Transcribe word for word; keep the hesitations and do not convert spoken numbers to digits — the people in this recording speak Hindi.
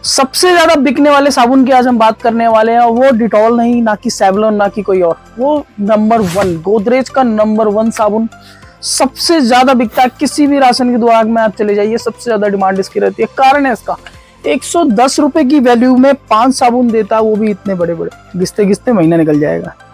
सबसे ज्यादा बिकने वाले साबुन की आज हम बात करने वाले हैं, वो डिटॉल नहीं, ना कि सेवलॉन, ना कि कोई और, वो नंबर वन गोदरेज का नंबर वन साबुन सबसे ज्यादा बिकता है। किसी भी राशन की दुकान में आप चले जाइए, सबसे ज्यादा डिमांड इसकी रहती है। कारण है इसका, एक सौ दस रुपए की वैल्यू में पांच साबुन देता है, वो भी इतने बड़े बड़े, घिसते घिसते महीना निकल जाएगा।